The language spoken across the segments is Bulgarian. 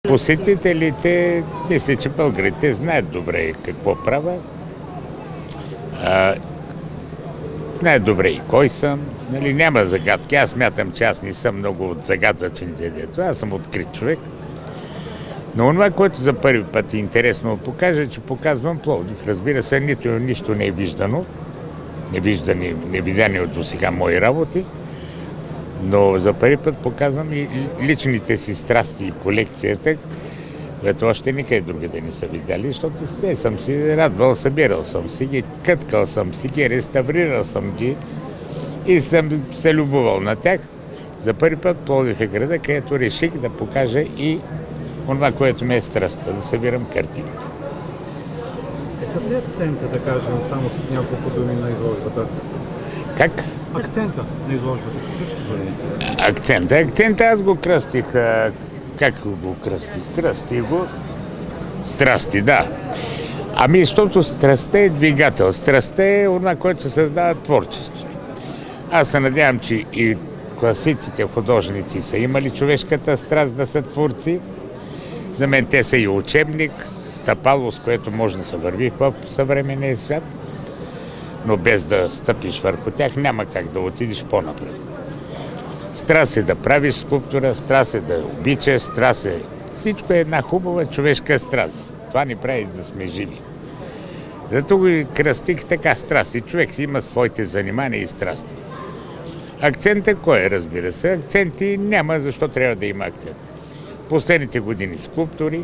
Посетителите, мисля, че българите знаят добре какво правя. Знаят добре и кой съм. Нали, няма загадки. Аз смятам, че аз не съм много от загадъчните дето. Аз съм открит човек. Но това, което за първи път е интересно да покажа, че показвам Пловдив. Разбира се, нищо не е виждано. Невидяни от досега мои работи. Но за първи път показвам и личните си страсти и колекцията, което още никъде другаде не са видяли, защото се съм си радвал, събирал съм си ги, къткал съм си ги, реставрирал съм ги и съм се любовал на тях. За първи път Пловдив е града, където реших да покажа и това, което ме е страстта, да събирам картини. Какъв е акцентът, да кажем, само с няколко думи на изложбата? Как? Акцента на изложбата, какъв ще бъде? Акцента аз го кръстих. Как го кръстих? Кръстих го страсти, да. Ами, защото страстта е двигател. Страстта е това, което се създава творчество. Аз се надявам, че и класиците художници са имали човешката страст да са творци. За мен те са и учебник, стъпало, с което може да се върви в съвременния свят. Но без да стъпиш върху тях, няма как да отидеш по-напред. Страст е да правиш скулптура, страст е да обичаш, страст е... Всичко е една хубава човешка страст. Това ни прави да сме живи. Зато го и кръстих така страсти. Човек си има своите занимания и страсти. Акцентът кой е, разбира се? Акценти няма, защо трябва да има акцент. Последните години скулптури,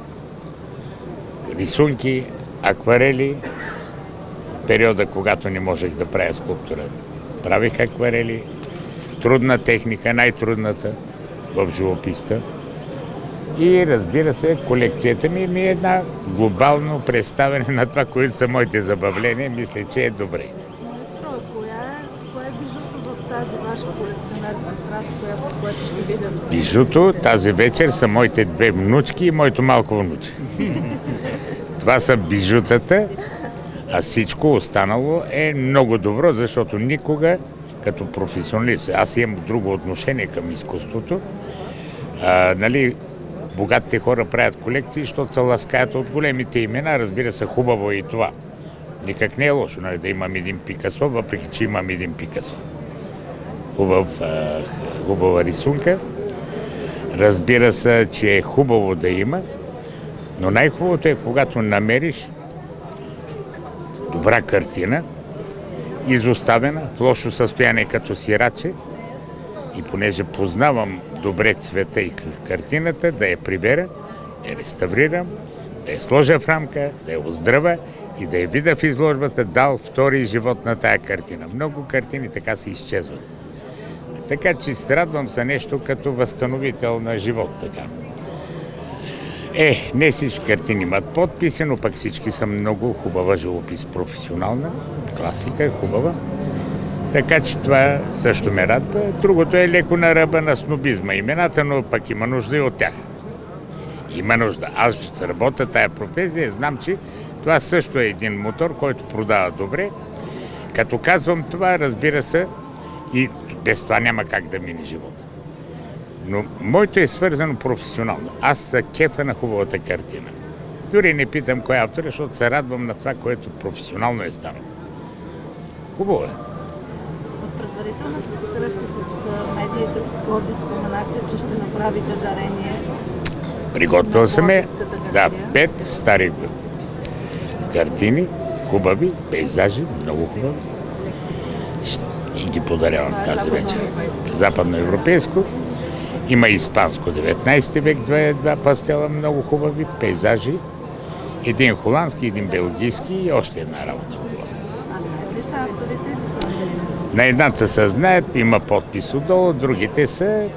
рисунки, акварели, периода, когато не можех да правя скулптура, правих акварели, трудна техника, най-трудната в живописта. И разбира се, колекцията ми е една глобално представяне на това, които са моите забавления. Мисля, че е добре. Маестро, кое е бижуто в тази ваша колекционерска страст, което ще видим? Бижуто тази вечер са моите две внучки и моето малко внуче. Това са бижутата. А всичко останало е много добро, защото никога като професионалист, аз имам друго отношение към изкуството. Нали, богатите хора правят колекции, защото се ласкаят от големите имена. Разбира се, хубаво е и това. Никак не е лошо, нали, да имам един Пикасо, въпреки че имам един Пикасо. Хубава рисунка. Разбира се, че е хубаво да има, но най-хубавото е, когато намериш добра картина, изоставена, в лошо състояние като сираче, и понеже познавам добре цвета и картината, да я прибера, да я реставрирам, да я сложа в рамка, да я оздравя и да я видя в изложбата, дал втори живот на тая картина. Много картини така се изчезват. Така че се радвам за нещо като възстановител на живот. Така. Не всички картини имат подписи, но пък всички са много хубава живопис, професионална, класика, хубава. Така че това също ме радва. Другото е леко на ръба на снобизма имената, но пък има нужда и от тях. Има нужда. Аз ще работя тая професия, знам, че това също е един мотор, който продава добре. Като казвам това, разбира се, и без това няма как да мине живота. Но моето е свързано професионално. Аз са кефа на хубавата картина. Дори не питам кой автор, защото се радвам на това, което професионално е станало. Хубаво е. В предварително се среща с медиите в Пловдив, споменахте, че ще направите дарение. Приготвил съм е, да, 5 стари картини, хубави, пейзажи, много хубави. И ги подарявам тази вечер. Западноевропейско. Има испанско 19 век, два пастела, много хубави пейзажи. Един холандски, един белгийски и още една работа хубава. А знаете ли са авторите или са анджелини? На едната се знаят, има подпис отдолу, другите са...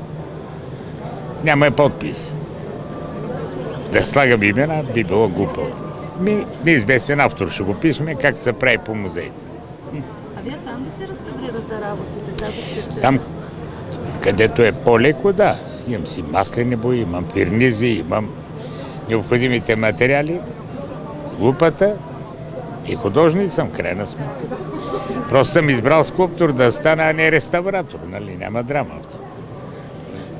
Няма подпис. Да слагам имена би било глупаво. Неизвестен автор ще го пишем, как се прави по музеите. А вие сам ли си реставрирате работите? Казахте, че... Там, където е по-леко, да. Имам си маслени бои, имам пирнизи, имам необходимите материали, лупата и художник съм, крайна сметка. Просто съм избрал скулптор да стана, а не реставратор, нали? Няма драма.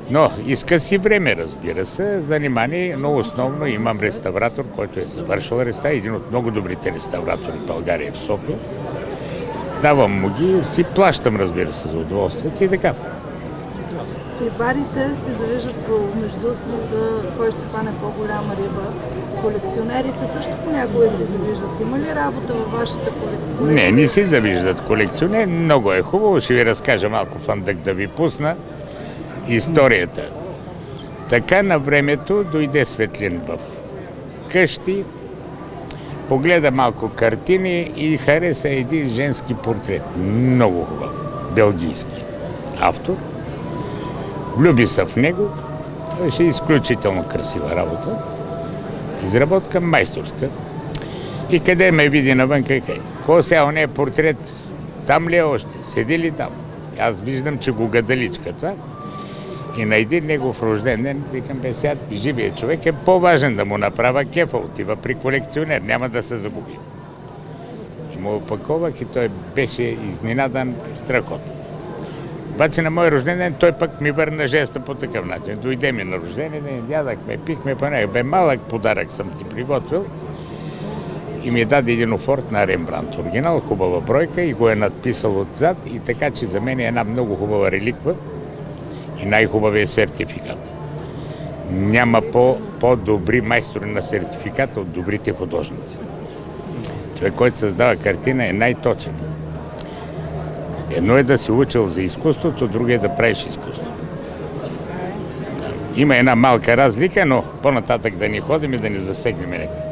Но иска си време, разбира се, занимание, но основно имам реставратор, който е завършил реставрация, един от много добрите реставратори в България в София. Давам му ги, си плащам, разбира се, за удоволствието и така. Рибарите се завиждат помежду си за кой ще хване по-голяма риба. Колекционерите също понякога се завиждат. Има ли работа във вашата колекция? Не си завиждат колекционер. Много е хубаво. Ще ви разкажа малко фандък да ви пусна историята. Така на времето дойде Светлин в къщи, погледа малко картини и хареса един женски портрет. Много хубав. Белгийски автор. Влюби се в него. Беше изключително красива работа. Изработка майсторска. И къде ме види навън, кой сега он е портрет, там ли е още, седи ли там? Аз виждам, че го гадаличка това. И на един негов рожден ден, викам, сега живия човек е по-важен да му направя кефа, отива при колекционер, няма да се загуби. И му опаковах и той беше изненадан страхотно. Обаче на мой рожден ден той пък ми върна жеста по такъв начин. Дойде ми на рожден ден, ядахме, пихме, малък подарък съм ти приготвил. И ми даде един офорт на Рембрандт. Оригинал, хубава бройка и го е надписал отзад. И така, че за мен е една много хубава реликва и най-хубавия сертификат. Няма по-добри майстори на сертификата от добрите художници. Човек, който създава картина, е най-точен. Едно е да си учил за изкуството, друго е да правиш изкуство. Има една малка разлика, но по-нататък да ни ходим и да ни засегнем нека.